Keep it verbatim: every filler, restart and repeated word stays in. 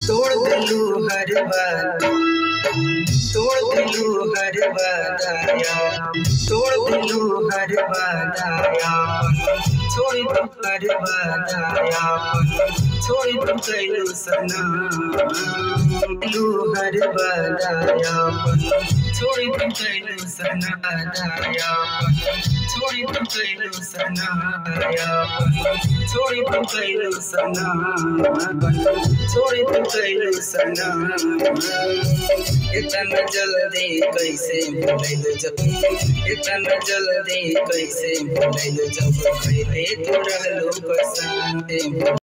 तोड़ दिलू हर बात, तोड़ दिलू हर वादाया, तोड़ दिलू हर वादाया, छोड़ दू हर वादाया, छोड़ दू कैलू सनम, दिलू हर वादाया, छोड़ दू कैलू सनम दाया, छोड़ दू कैलू सनम दाया, छोड़ दू कैलू सनम, छोड़ दू कैलू सनम। इतना जल्दी कैसे भूलैलू जब, इतना जल्दी कैसे भूलैलू जब पहले तू रहलू कसम।